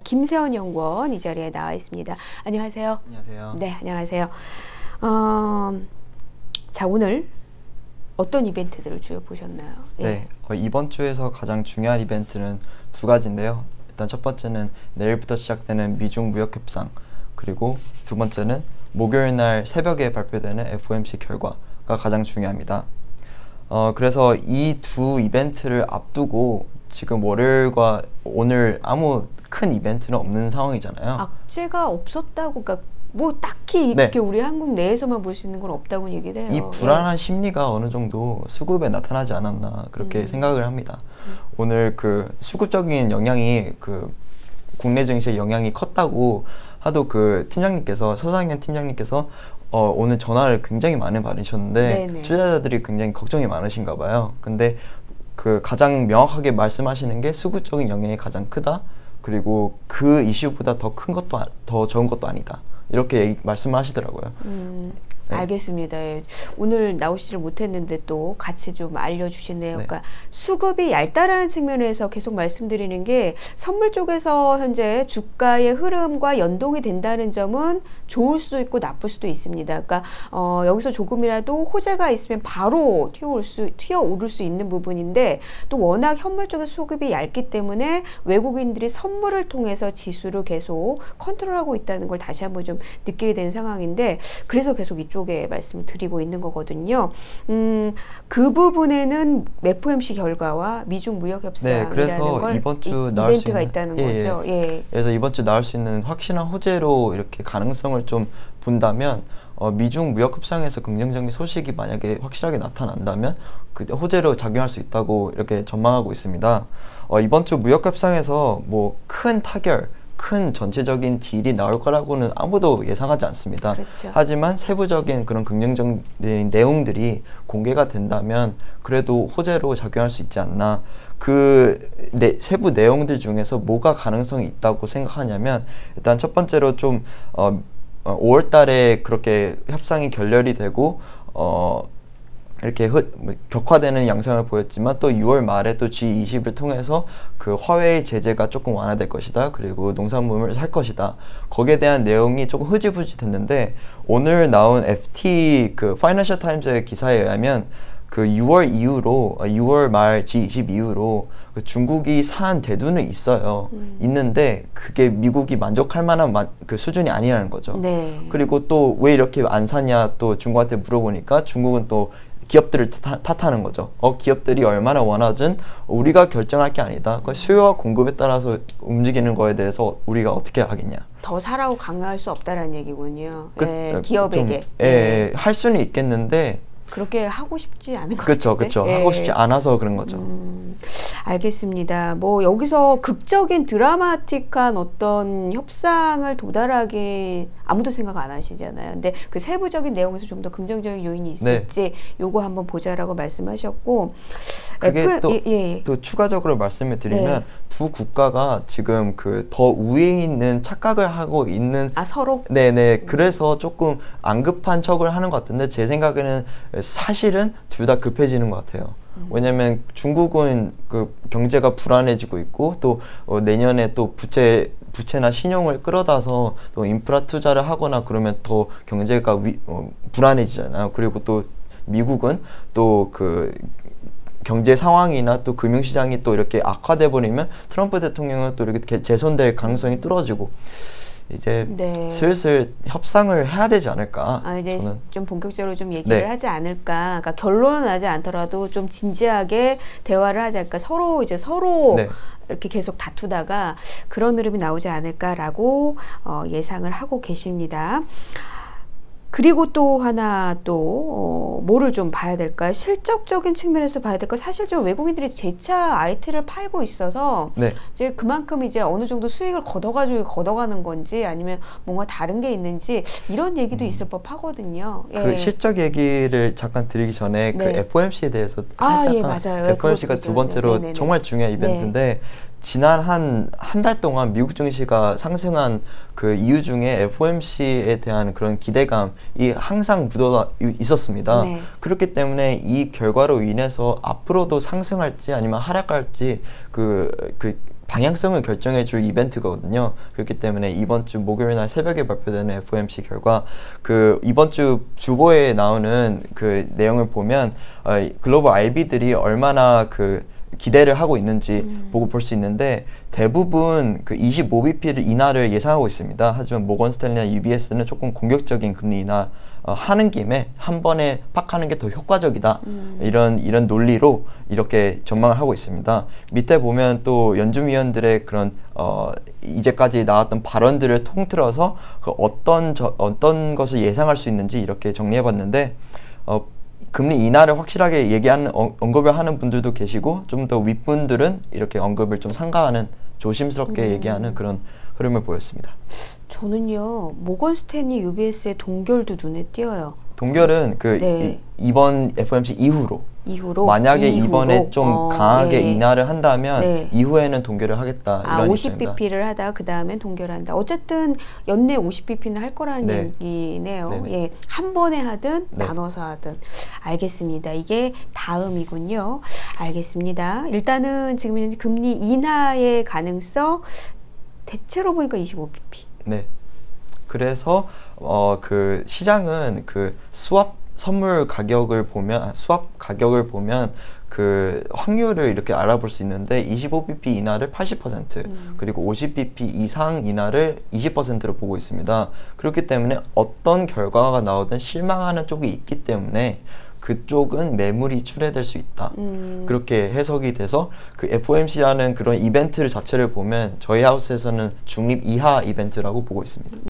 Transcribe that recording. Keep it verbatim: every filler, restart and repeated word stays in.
김세원 연구원 이 자리에 나와 있습니다. 안녕하세요. 안녕하세요. 네, 안녕하세요. 어, 자, 오늘 어떤 이벤트들을 주요 보셨나요? 예. 네, 어, 이번 주에서 가장 중요한 이벤트는 두 가지인데요. 일단 첫 번째는 내일부터 시작되는 미중 무역 협상, 그리고 두 번째는 목요일 날 새벽에 발표되는 에프오엠씨 결과가 가장 중요합니다. 어, 그래서 이 두 이벤트를 앞두고 지금 월요일과 오늘 아무 큰 이벤트는 없는 상황이잖아요. 악재가 없었다고, 그러니까 뭐 딱히 네. 이렇게 우리 한국 내에서만 볼 수 있는 건 없다고 얘기를 해요. 이 불안한 예. 심리가 어느 정도 수급에 나타나지 않았나 그렇게 음. 생각을 합니다. 음. 오늘 그 수급적인 영향이 그 국내 증시의 영향이 컸다고 하도 그 팀장님께서 서상현 팀장님께서 어, 오늘 전화를 굉장히 많이 받으셨는데 네네. 투자자들이 굉장히 걱정이 많으신가 봐요. 근데 그 가장 명확하게 말씀하시는 게 수급적인 영향이 가장 크다. 그리고 그 이슈보다 더 큰 것도 더 적은 것도 아니다. 이렇게 얘기, 말씀하시더라고요. 음, 네. 알겠습니다. 예. 오늘 나오시질 못했는데 또 같이 좀 알려주시네요. 네. 그러니까 수급이 얇다라는 측면에서 계속 말씀드리는 게 선물 쪽에서 현재 주가의 흐름과 연동이 된다는 점은 좋을 수도 있고 나쁠 수도 있습니다. 그러니까 어, 여기서 조금이라도 호재가 있으면 바로 튀어올 수, 튀어오를 수 있는 부분인데 또 워낙 현물 쪽의 수급이 얇기 때문에 외국인들이 선물을 통해서 지수를 계속 컨트롤하고 있다는 걸 다시 한번 좀 느끼게 된 상황인데 그래서 계속 이쪽 쪽에 말씀을 드리고 있는 거거든요. 음, 그 부분에는 에프오엠씨 결과와 미중 무역 협상이라는 네, 그래서 걸 이번 주 이, 나올 수 이벤트가 있는, 있다는 예, 거죠. 예. 그래서 이번 주 나올 수 있는 확실한 호재로 이렇게 가능성을 좀 본다면 어, 미중 무역 협상에서 긍정적인 소식이 만약에 확실하게 나타난다면 그 호재로 작용할 수 있다고 이렇게 전망하고 있습니다. 어, 이번 주 무역 협상에서 뭐 큰 타결 큰 전체적인 딜이 나올 거라고는 아무도 예상하지 않습니다. 그렇죠. 하지만 세부적인 그런 긍정적인 내용들이 공개가 된다면 그래도 호재로 작용할 수 있지 않나. 그 네, 세부 내용들 중에서 뭐가 가능성이 있다고 생각하냐면 일단 첫 번째로 좀 어, 어, 오월 달에 그렇게 협상이 결렬이 되고 어, 이렇게 흐, 뭐, 격화되는 양상을 보였지만 또 유월 말에 또 지 이십을 통해서 그 화웨이 제재가 조금 완화될 것이다. 그리고 농산물을 살 것이다. 거기에 대한 내용이 조금 흐지부지 됐는데 오늘 나온 에프티 그 파이낸셜 타임즈의 기사에 의하면 그 유월 이후로 유월 말 지 이십 이후로 그 중국이 산 대두는 있어요. 음. 있는데 그게 미국이 만족할 만한 마, 그 수준이 아니라는 거죠. 네. 그리고 또 왜 이렇게 안 사냐 또 중국한테 물어보니까 중국은 또 기업들을 탓, 탓하는 거죠. 어, 기업들이 얼마나 원하든 우리가 결정할 게 아니다. 그 수요와 공급에 따라서 움직이는 거에 대해서 우리가 어떻게 하겠냐. 더 사라고 강요할 수 없다라는 얘기군요. 그, 예, 기업에게. 좀, 예, 할 수는 있겠는데 그렇게 하고 싶지 않은 것 그렇죠, 같은데. 그렇죠. 예. 하고 싶지 않아서 그런 거죠. 음, 알겠습니다. 뭐 여기서 극적인 드라마틱한 어떤 협상을 도달하기 아무도 생각 안 하시잖아요. 근데 그 세부적인 내용에서 좀 더 긍정적인 요인이 있을지 네. 요거 한번 보자라고 말씀하셨고 그게 F, 또, 예, 예. 또 추가적으로 말씀을 드리면 네. 두 국가가 지금 그 더 우위에 있는 착각을 하고 있는 아 서로? 네네. 그래서 조금 안 급한 척을 하는 것 같은데 제 생각에는 사실은 둘 다 급해지는 것 같아요. 음. 왜냐면 중국은 그 경제가 불안해지고 있고 또 어 내년에 또 부채 부채나 신용을 끌어다서 또 인프라 투자를 하거나 그러면 더 경제가 위, 어, 불안해지잖아요. 그리고 또 미국은 또 그 경제 상황이나 또 금융시장이 또 이렇게 악화돼 버리면 트럼프 대통령은 또 이렇게 재선될 가능성이 뚫어지고 이제 네. 슬슬 협상을 해야 되지 않을까. 아, 이제 저는. 좀 본격적으로 좀 얘기를 네. 하지 않을까. 그러니까 결론은 나지 않더라도 좀 진지하게 대화를 하지 않을까. 서로 이제 서로 네. 이렇게 계속 다투다가 그런 흐름이 나오지 않을까라고 어, 예상을 하고 계십니다. 그리고 또 하나 또 어, 뭐를 좀 봐야 될까요? 실적적인 측면에서 봐야 될까요? 사실 좀 외국인들이 재차 아이티를 팔고 있어서 네. 이제 그만큼 이제 어느 정도 수익을 걷어가지고 걷어가는 건지 아니면 뭔가 다른 게 있는지 이런 얘기도 음. 있을 법하거든요. 예. 그 실적 얘기를 잠깐 드리기 전에 네. 그 에프오엠씨에 대해서 아, 살짝 예, 맞아요. 에프오엠씨가 두 번째로 네네네. 정말 중요한 이벤트인데 네. 지난 한 한 달 동안 미국 증시가 상승한 그 이유 중에 에프오엠씨에 대한 그런 기대감이 항상 묻어 있었습니다. 네. 그렇기 때문에 이 결과로 인해서 앞으로도 상승할지 아니면 하락할지 그, 그 방향성을 결정해 줄 이벤트거든요. 그렇기 때문에 이번 주 목요일 날 새벽에 발표되는 에프오엠씨 결과 그 이번 주 주보에 나오는 그 내용을 보면 어, 글로벌 알비들이 얼마나 그 기대를 하고 있는지 음. 보고 볼 수 있는데 대부분 그 이십오 비피를 인하를 예상하고 있습니다. 하지만 모건 스탠리나 유비에스는 조금 공격적인 금리 인하 어, 하는 김에 한 번에 팍 하는 게 더 효과적이다. 음. 이런 이런 논리로 이렇게 전망을 하고 있습니다. 밑에 보면 또 연준위원들의 그런 어, 이제까지 나왔던 발언들을 통틀어서 그 어떤 저, 어떤 것을 예상할 수 있는지 이렇게 정리해봤는데 어, 금리 인하를 확실하게 얘기하는 어, 언급을 하는 분들도 계시고 좀 더 윗분들은 이렇게 언급을 좀 삼가하는 조심스럽게 음. 얘기하는 그런 흐름을 보였습니다. 저는요 모건 스탠리 유비에스의 동결도 눈에 띄어요. 동결은 그 네. 이, 이번 에프오엠씨 이후로 이후로 만약에 이후로? 이번에 좀 어, 강하게 네. 인하를 한다면 네. 이후에는 동결을 하겠다. 아, 이런 오십 비피를 하다가 그 다음엔 동결한다. 어쨌든 연내 오십 비피는 할 거라는 네. 얘기네요. 네네. 예, 한 번에 하든 네. 나눠서 하든. 알겠습니다. 이게 다음이군요. 알겠습니다. 일단은 지금 금리 인하의 가능성 대체로 보니까 이십오 비피. 네. 그래서 어, 그 시장은 그 수합 선물 가격을 보면 수합 가격을 보면 그 확률을 이렇게 알아볼 수 있는데 이십오 비피 인하를 팔십 퍼센트 음. 그리고 오십 비피 이상 인하를 이십 퍼센트로 보고 있습니다. 그렇기 때문에 어떤 결과가 나오든 실망하는 쪽이 있기 때문에 그쪽은 매물이 출회될 수 있다. 음. 그렇게 해석이 돼서 그 에프오엠씨라는 그런 이벤트 자체를 보면 저희 하우스에서는 중립 이하 이벤트라고 보고 있습니다.